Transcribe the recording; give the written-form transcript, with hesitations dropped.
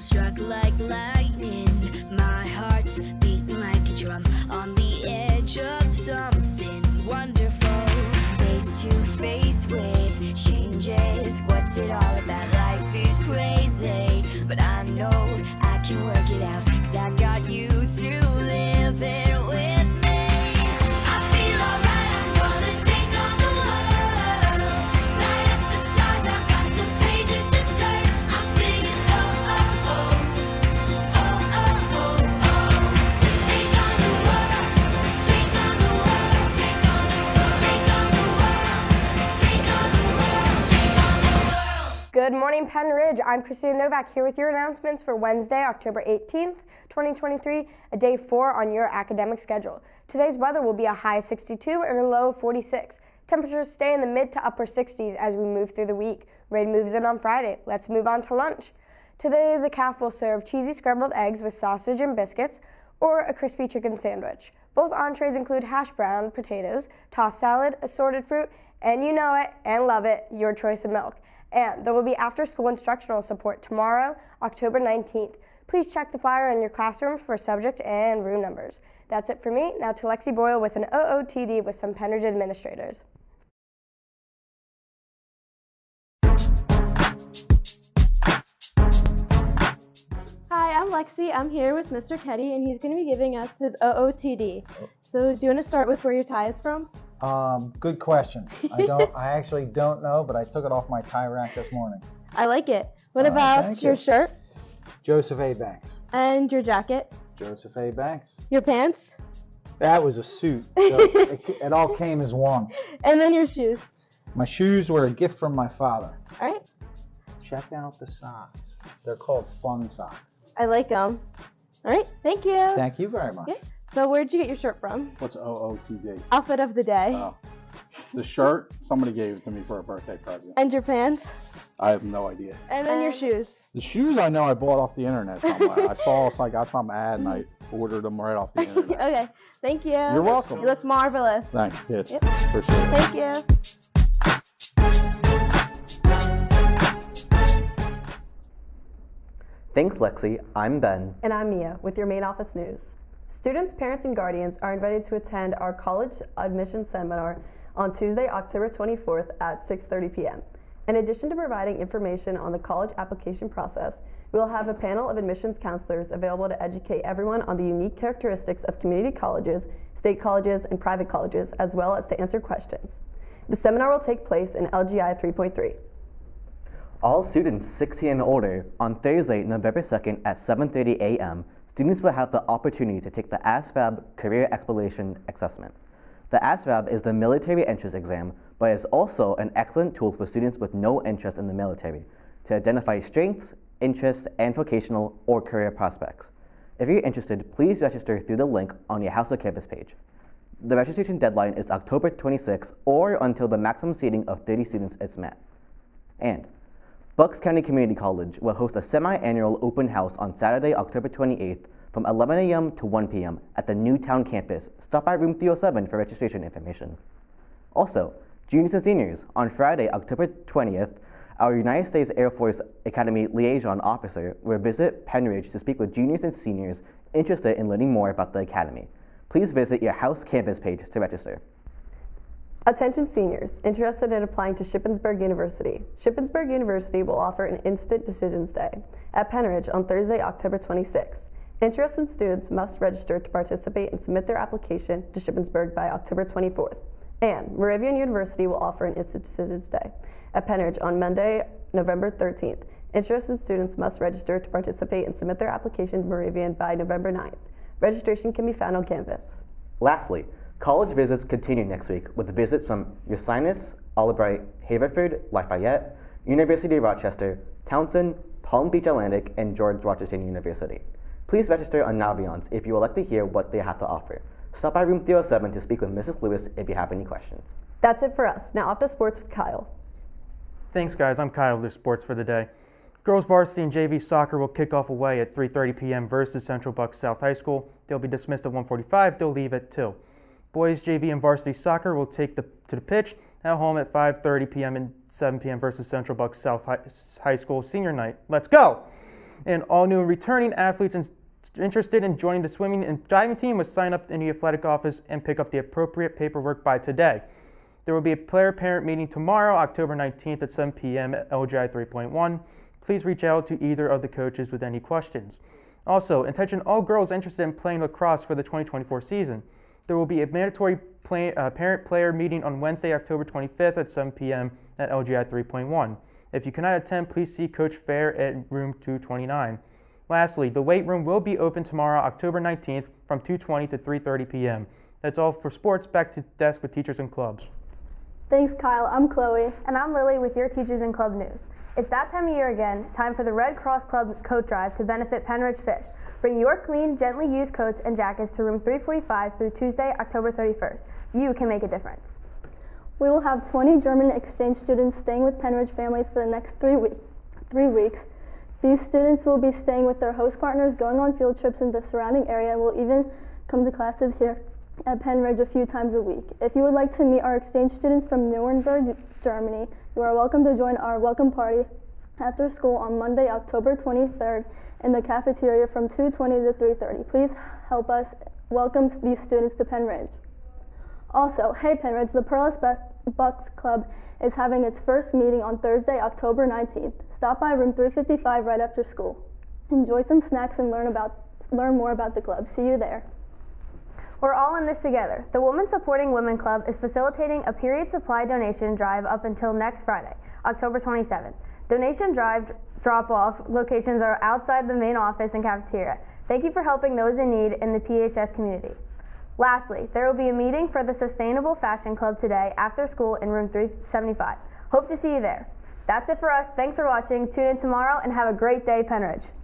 struck like lightning. My heart's beating like a drum on the edge of something wonderful. Face to face with changes. What's it all about? Life is crazy, but I know I can work it out, 'cause I've got you to live it with me. I feel alright, I'm gonna take on the world. Light up the stars, I've got some pages to turn. I'm singing oh, oh, oh, oh, oh, oh, oh. Take on the world, take on the world, take on the world, take on the world, take on the world, take on the world. Good morning, Pennridge. I'm Kristina Novak here with your announcements for Wednesday, October 18th, 2023, a day 4 on your academic schedule. Today's weather will be a high 62 and a low 46. Temperatures stay in the mid to upper 60s as we move through the week. Rain moves in on Friday. Let's move on to lunch. Today, the CAF will serve cheesy scrambled eggs with sausage and biscuits or a crispy chicken sandwich. Both entrees include hash brown potatoes, tossed salad, assorted fruit, and you know it and love it, your choice of milk. And there will be after-school instructional support tomorrow, October 19th. Please check the flyer in your classroom for subject and room numbers. That's it for me. Now to Lexi Boyle with an OOTD with some Pennridge administrators. Hi, I'm Lexi. I'm here with Mr. Teddy, and he's going to be giving us his OOTD. So do you want to start with where your tie is from? Good question. I actually don't know, but I took it off my tie rack this morning. I like it. What about your shirt? Joseph A. Banks. And your jacket? Joseph A. Banks. Your pants? That was a suit. So it all came as one. And then your shoes? My shoes were a gift from my father. All right. Check out the socks. They're called fun socks. I like them. All right. Thank you. Thank you very much. Okay. So where'd you get your shirt from? What's OOTD? Outfit of the day. Oh. The shirt, somebody gave it to me for a birthday present. And your pants? I have no idea. And then your shoes? The shoes I know I bought off the internet somewhere. I saw, so I got some ad and I ordered them right off the internet. Okay. Thank you. You're welcome. You look marvelous. Thanks, kids. Yep. Appreciate it. Thank you. Thanks, Lexi. I'm Ben. And I'm Mia with your main office news. Students, parents, and guardians are invited to attend our college admission seminar on Tuesday, October 24th at 6:30 p.m. In addition to providing information on the college application process, we will have a panel of admissions counselors available to educate everyone on the unique characteristics of community colleges, state colleges, and private colleges, as well as to answer questions. The seminar will take place in LGI 3.3. All students 16 and older, on Thursday, November 2nd at 7:30 a.m., students will have the opportunity to take the ASVAB Career Exploration Assessment. The ASVAB is the military entrance exam, but is also an excellent tool for students with no interest in the military to identify strengths, interests, and vocational or career prospects. If you're interested, please register through the link on your House of Campus page. The registration deadline is October 26th or until the maximum seating of 30 students is met. And Bucks County Community College will host a semi-annual open house on Saturday, October 28th from 11 a.m. to 1 p.m. at the Newtown campus. Stop by room 307 for registration information. Also, juniors and seniors, on Friday, October 20th, our United States Air Force Academy Liaison Officer will visit Pennridge to speak with juniors and seniors interested in learning more about the Academy. Please visit your House campus page to register. Attention seniors interested in applying to Shippensburg University. Shippensburg University will offer an instant decisions day at Pennridge on Thursday, October 26th. Interested students must register to participate and submit their application to Shippensburg by October 24th. And Moravian University will offer an instant decisions day at Pennridge on Monday, November 13th. Interested students must register to participate and submit their application to Moravian by November 9th. Registration can be found on campus. Lastly, college visits continue next week with visits from Ursinus, Albright, Haverford, Lafayette, University of Rochester, Townsend, Palm Beach Atlantic, and George Washington University. Please register on Naviance if you would like to hear what they have to offer. Stop by room 307 to speak with Mrs. Lewis if you have any questions. That's it for us. Now off to sports with Kyle. Thanks, guys. I'm Kyle with sports for the day. Girls varsity and JV soccer will kick off away at 3:30 p.m. versus Central Bucks South High School. They'll be dismissed at 1:45. They'll leave at 2. Boys JV and varsity soccer will take to the pitch at home at 5:30 p.m. and 7 p.m. versus Central Bucks South High School senior night. Let's go! And all new and returning athletes interested in joining the swimming and diving team must sign up in the athletic office and pick up the appropriate paperwork by today. There will be a player-parent meeting tomorrow, October 19th at 7 p.m. at LGI 3.1. Please reach out to either of the coaches with any questions. Also, attention all girls interested in playing lacrosse for the 2024 season. There will be a mandatory parent-player meeting on Wednesday, October 25th at 7 p.m. at LGI 3.1. If you cannot attend, please see Coach Fair at room 229. Lastly, the weight room will be open tomorrow, October 19th from 2:20 to 3:30 p.m. That's all for sports. Back to desk with teachers and clubs. Thanks, Kyle. I'm Chloe. And I'm Lily with your Teachers and Club news. It's that time of year again, time for the Red Cross Club coat drive to benefit Pennridge Fish. Bring your clean, gently used coats and jackets to room 345 through Tuesday, October 31st. You can make a difference. We will have 20 German exchange students staying with Pennridge families for the next 3 weeks. These students will be staying with their host partners, going on field trips in the surrounding area, and will even come to classes here at Pennridge a few times a week. If you would like to meet our exchange students from Nuremberg, Germany, you are welcome to join our welcome party after school on Monday, October 23rd in the cafeteria from 2:20 to 3:30. Please help us welcome these students to Pennridge. Also, hey Pennridge, the Pearless Bucks Club is having its first meeting on Thursday, October 19th. Stop by room 355 right after school. Enjoy some snacks and learn more about the club. See you there. We're all in this together. The Women Supporting Women Club is facilitating a period supply donation drive up until next Friday, October 27th. Donation drive drop-off locations are outside the main office and cafeteria. Thank you for helping those in need in the PHS community. Lastly, there will be a meeting for the Sustainable Fashion Club today after school in room 375. Hope to see you there. That's it for us. Thanks for watching. Tune in tomorrow and have a great day, Pennridge.